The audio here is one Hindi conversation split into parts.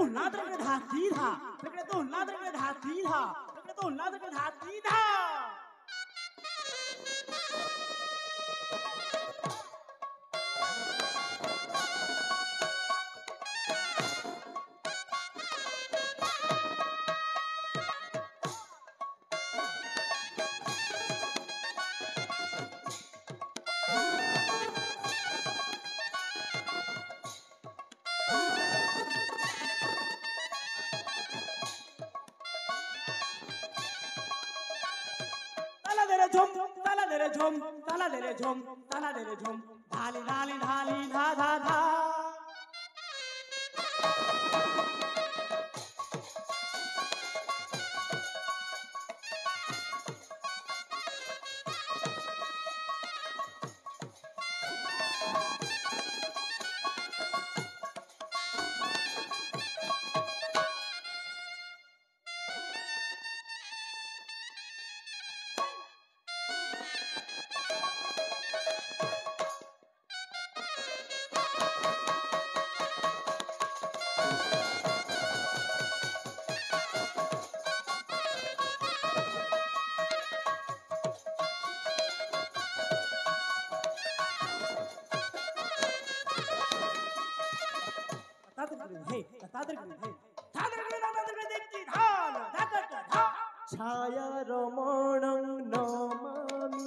छाया रमणं नमामि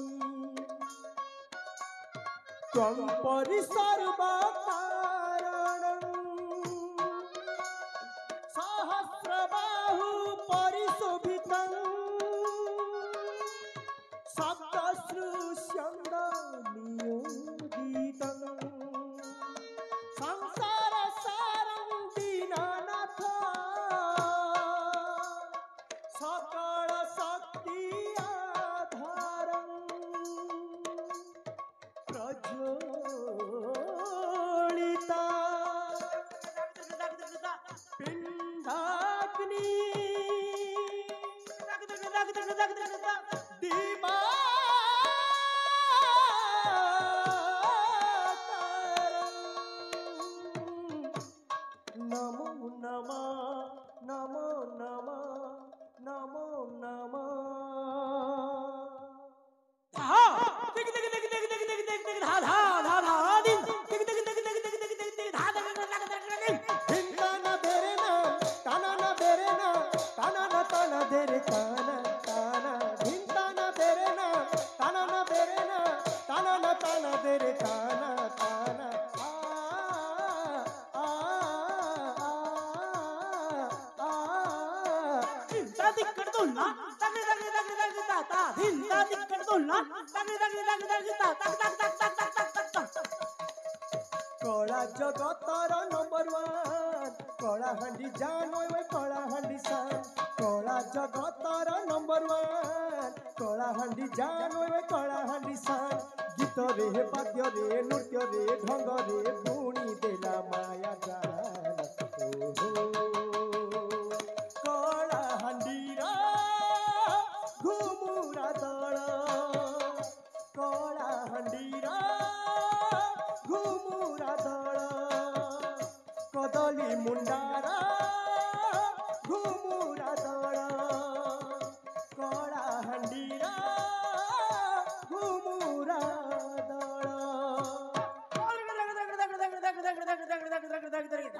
त्वं परिसर्वकारणं सहस्रबाहु परिशोभितं सप्तश्रुस्यन्दनियोगितं संसारसारं दीननाथ सकल शक्ति आधारं प्रज्वलिता पिण्डाग्नि दिवाकरं नमो नमः नमो नमः नमो नमः कला जगतर नंबर वन कलाहांडी जान कलाहांडी सान कला जगतर नंबर वन कलाहांडी जान कलाहांडी सान गीत रे वाद्य रे नृत्य रे ढंग रे पुणी देला माया जान कलाहांडी घुमुरा दल कलाहांडी घुमुरा दल कदली मुंडारा घुमुरा दल कलाहांडीरा घुमुरा दल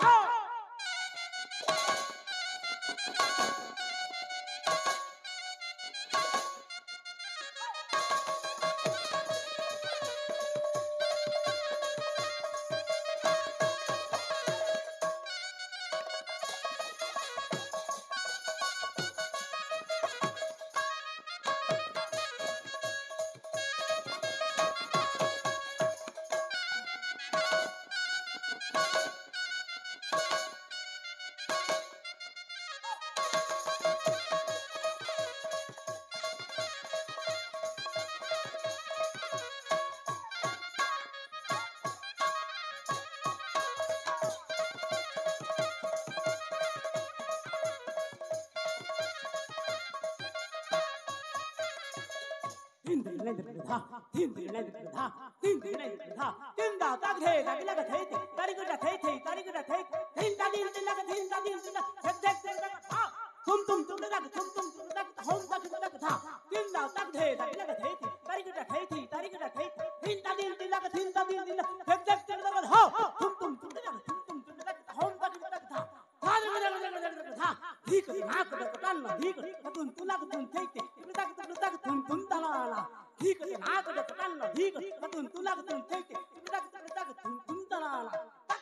धिक नाक दकताना धिक हतून तुला कतून थैते तक थुन तलाला धिक नाक दकताना धिक हतून तुला कतून थैते तक थुन तलाला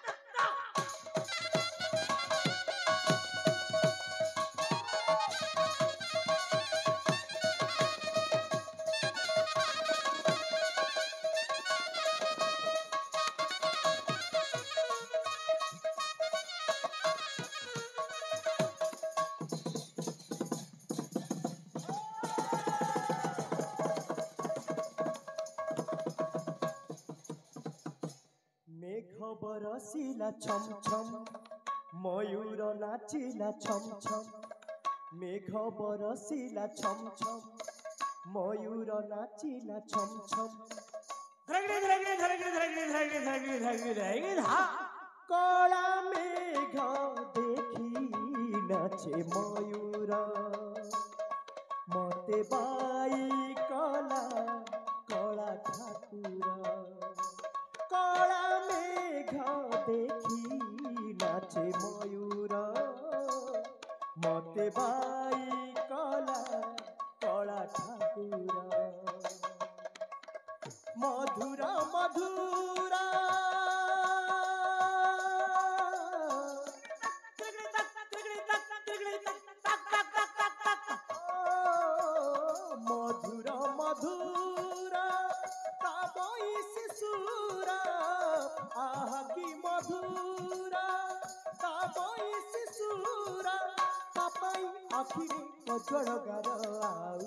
मेघ बरसिला छम छम मयूर नाचिला छम छम मेघ बरसिला छम छम मयूर नाचिला छम छम कला मेघ देखी नाचे मयूर मते बाई कला कला ठाकुर कला मेघ देखी नाचे मयूर मते बाई कला कला ठाकुर मधुर मधुर मधुर मधुर तबई शिशुर आह की मधुर तबई शिशुर तपई आखिरे कजल गार आऊ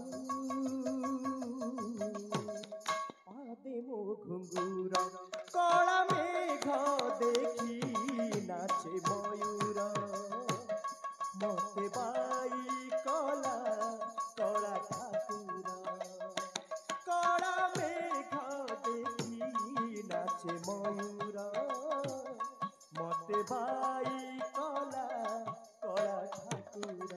पादे मो घुंगुर कला मेघ देखी नाचे मयूर मते बाई कला कला ठाकुर कला मेघ देखी नाचे मयूर मते बाई कला कला ठाकुर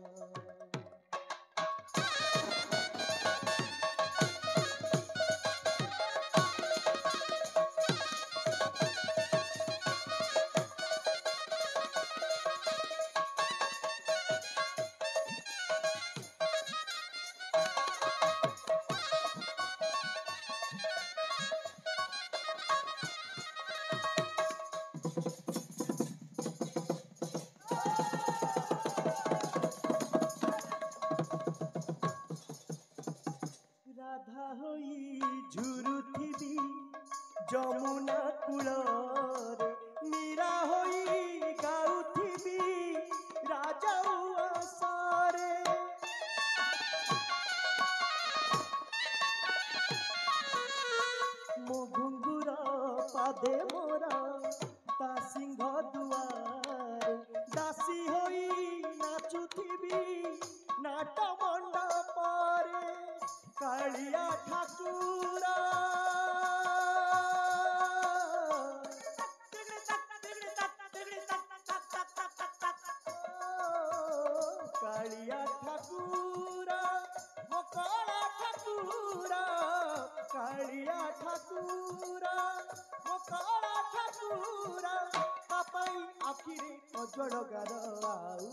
राधा होई झुरुथिबी जमुना कूलरे मीरा होई गाउथिबी राजा आसरे मो घुंगुर पादे मोरा ता सिंह दुआरे दासी होई नाचुथिबी नाट मंडपरे कालिया ठाकुर कालिया ठाकुर मो कला ठाकुर कालिया ठाकुर मो कला ठाकुर पापाई आखिरे कजल गार आऊ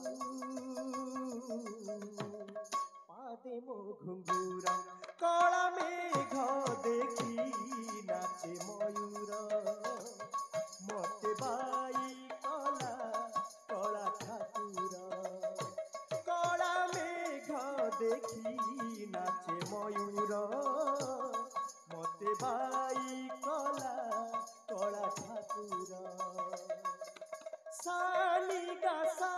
पादे मो घुंगुर कला मेघ देखी नाचे मयूर मते बाई कला कला ठाकुर कला मेघ देखी नाचे मयूर मते बाई कला कला ठाकुर सानी गासा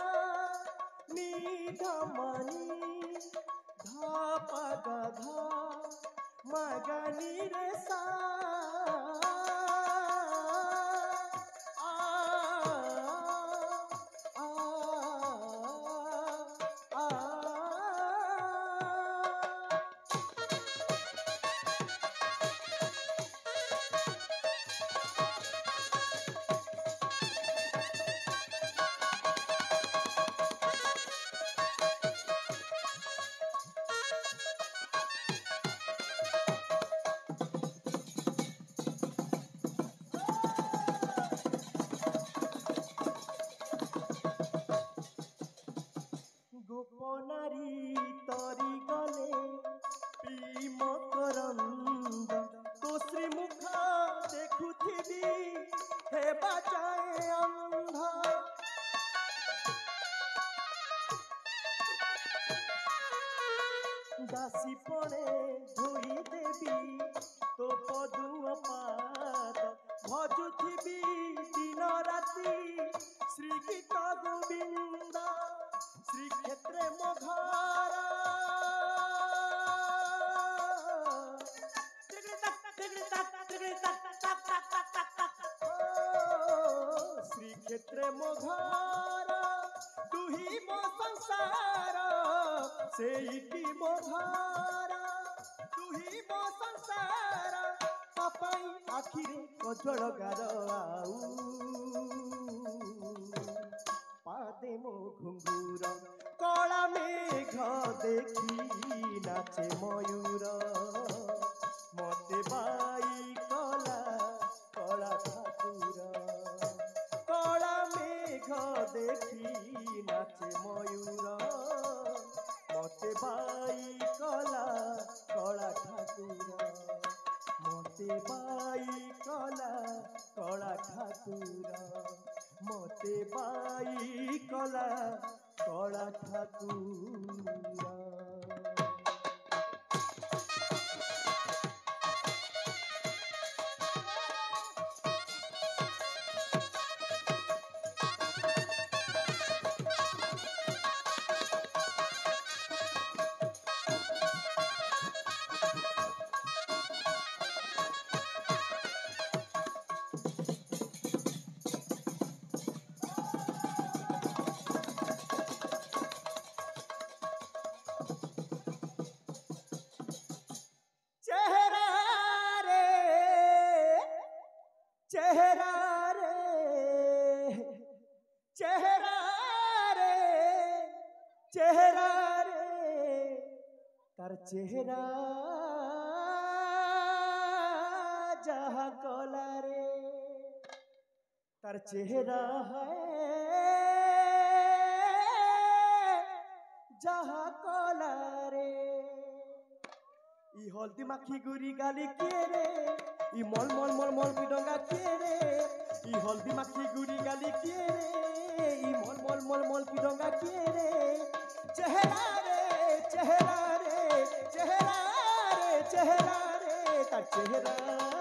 निधमनी धाप गधा मगनी रे सा गोविंद श्री क्षेत्रे मोघार श्री क्षेत्रे मोघार तुही मो संसार सेईटी मोघार तुही मो संसार पापाई आखिरे कजल गार आऊ पादे मो घुंगुर कला मेघ देखी नाचे मयूर मते बाई कला कला ठाकुर कला मेघ देखी नाचे मयूर मते बाई कला कला ठाकुर मते बाई कला कला ठाकुर मते बाई कला कला ठाकुर चेहरा रे तार चेहरा जहा कला रे तार चेहरा है जहा कला रे ई हल्दी माखी गुरी गाली किए रे ई मल मल मल मल की डंगा किए रे ई हल्दी माखी गुरी गाली किए रे ई मल मल मल मल की डंगा किए रे चेहरा रे चेहरा रे चेहरा रे चेहरा रे तार चेहरा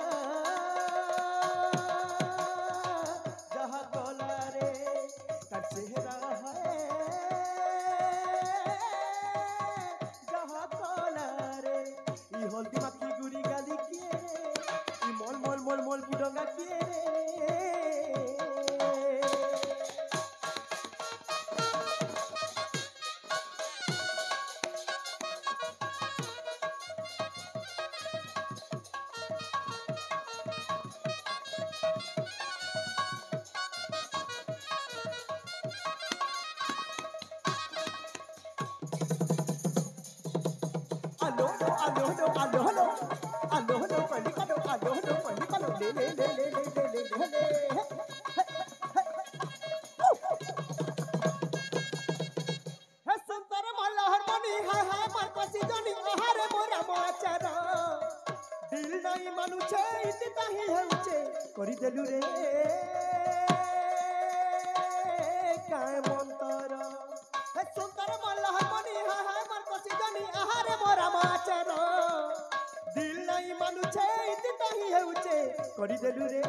जहा कला रे तार चेहरा है जहा कला रे ई हल्दी माखी गुरी गाली किए रे ई मल मल मल मल की डंगा किए रे देलु रे काय मंतर हे सुंदर मल्लहर मनी हाय मार कसी जनी आहारे मोरा माचर दिल नहीं मानु छे इति तही हेउचे करि देलु रे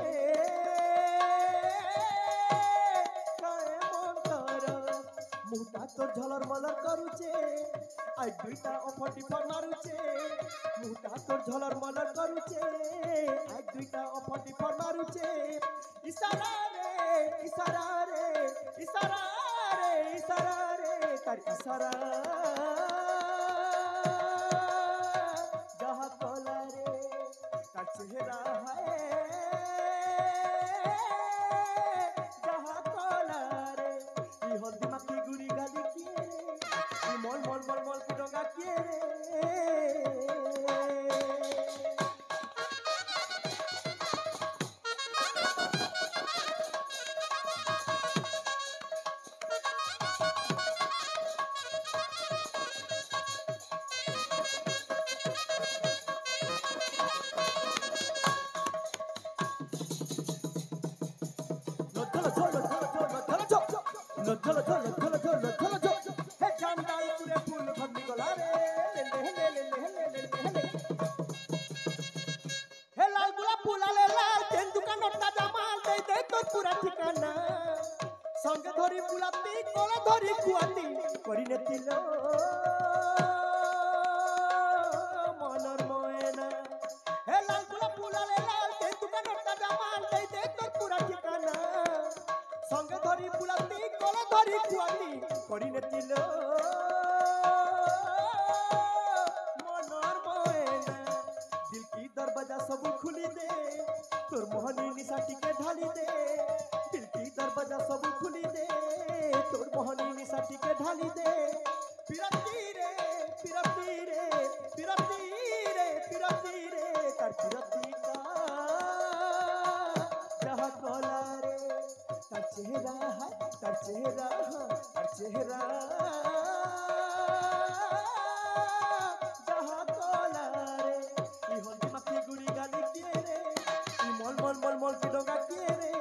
काय मंतर मुटा तोर झलर मलर करूचे आई दुईटा अफटी पर मारुचे मुटा तोर झलर मलर करूचे आई दुईटा अफटी पर मारुचे इशारा रे इशारा रे इशारा रे इशारा रे तार इशारा जहा कला रे तार चेहरा है जहा कला रे ई हल्दी माखी गुरी गाली किए रे ई मल मल मल मल की डंगा किए रे संग धरी बुलाते কলা ধরি কুয়াতি করিনে তিল মনর ময়না হে লাল গোলাপ ফুলালে লাল দে দোকানটা জামাল দে দে তোর পুরা ঠিকানা সঙ্গে ধরি ফুলাতি কলা ধরি কুয়াতি করিনে তিল মনর ময়না दिल की दरवाजा सब खुली दे तोर मोहनी निशाटी के ढाली दे दिल की दरवाजा सब खुली दे तोर मोहनी निशाटी के ढाली दे पिरती रे पिरती रे पिरती रे पिरती रे तार पिरती का जहाँ कोला रे तार चेहरा है तार चेहरा तार चेहरा जहाँ कोला रे हल्दी माखी गुड़ी गाली किए रे मल मल मल मल की डोंगा किए रे